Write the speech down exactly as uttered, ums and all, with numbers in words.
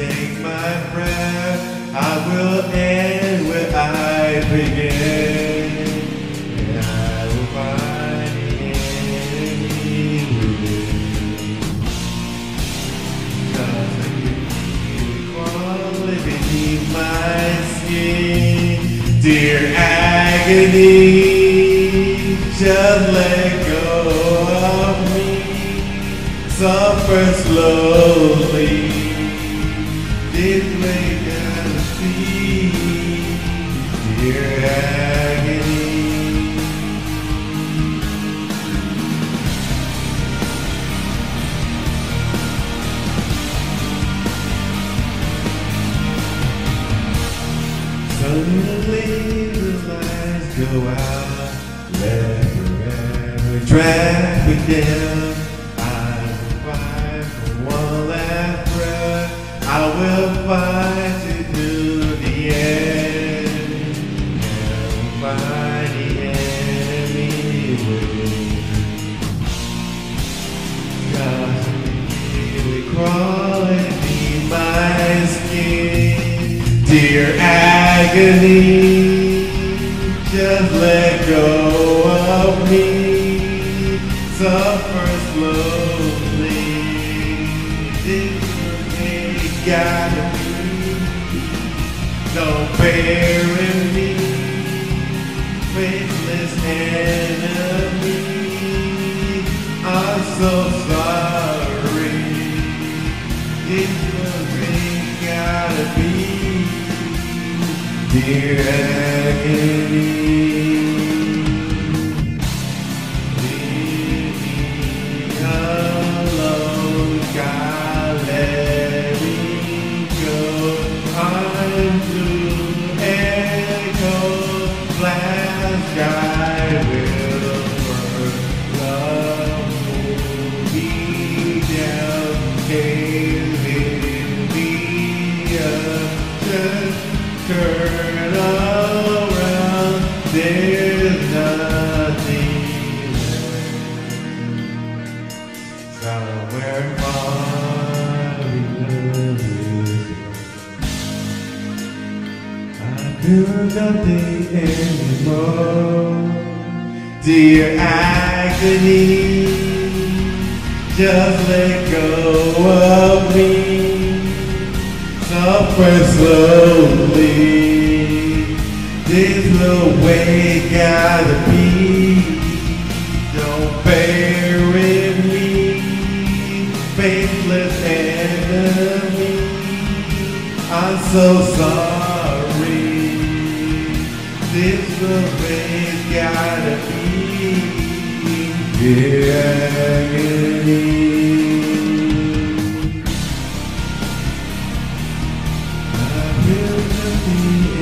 take my breath. I will end where I begin, and I will find the enemy within. Cause I feel crawling beneath my skin. Dear agony, just let go of me. Suffer slowly. This way gotta be, dear agony. Suddenly the lights go out, let forever traffic down. I will fight for one last breath. I will fight to do the end, and find the enemy within. Cause really crawling beneath my skin. Dear agony, just let go of me. Suffer slowly. This way gotta be. Don't bury me, faithless enemy. I'm so sorry. This way gotta be, dear agony. Leave me alone, God, let me go. I'm blue echo, black sky will burn. Love will be down, giving me up. Just turn around, there's nothing left. Somewhere far I feel nothing anymore. Dear agony, just let go of me. Suffer slowly. This the way it gotta be. Don't bury me, faithless enemy. I'm so sorry. This the way it gotta be. Dear agony. I feel nothing